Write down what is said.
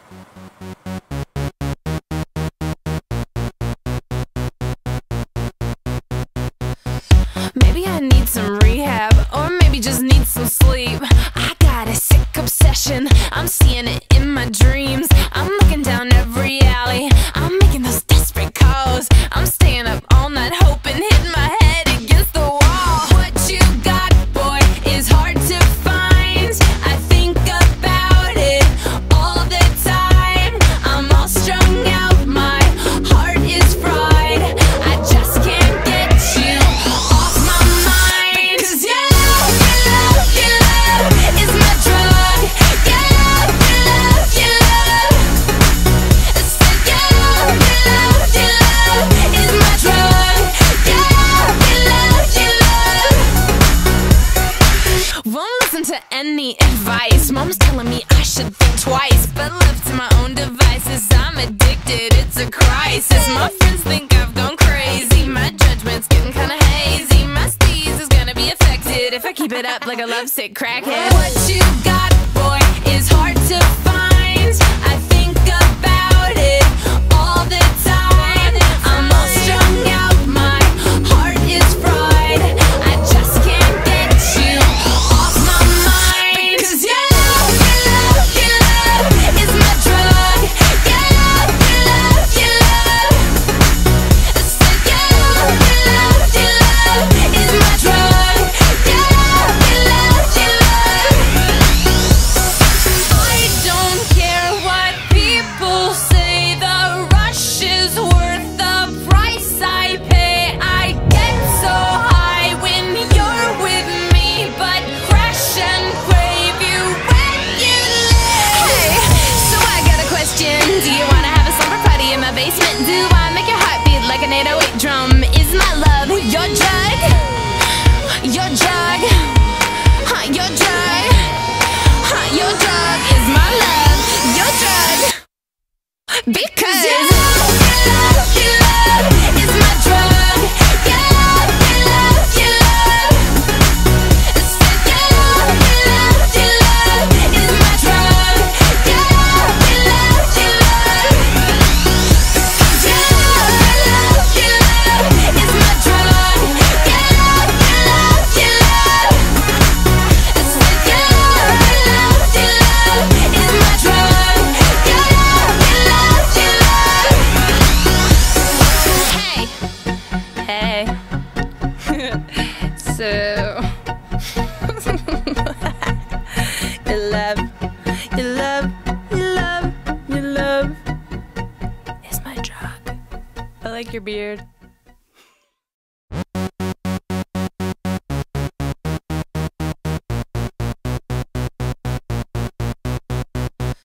Maybe I need some rehab, or maybe just need some sleep. I got a sick obsession, I'm seeing it in my dreams. I'm looking down every alley, I'm making those desperate calls. I'm staying up all night hoping, hitting my head against the wall. What you got, boy, is hard to find. I think about it all the time. I'm all strung out, my heart is fried. I just can't get you off my mind. 'Cause you love is my drug. You love so you love is my drug. You love won't listen to any advice. Mom's telling me I should think twice, but left to my own devices, I'm addicted, it's a crisis. My friends think I've gone crazy, my judgment's getting kinda hazy. My steez is gonna be affected if I keep it up like a lovesick crackhead. What you got, boy, is hard to find. I think about it all the time. I'm all strung out, my heart is fried. I just can't get you off my mind. 'Cause you love is my drug. You love so you love is my drug. You love I don't care what people say, the rush is worth the price I pay. I get so high when you're with me, but crash and crave you when you leave. Hey, so I got a question. Do you wanna have a slumber party in my basement? Do I make your heart beat like an 808 drum? Is my love your drug? Your drug? Huh, your drug? Huh, your drug is my love. Your drug. Because you love is my drug. You love so you love is my drug. You love is my drug. Hey, so you love is my drug. I like your beard.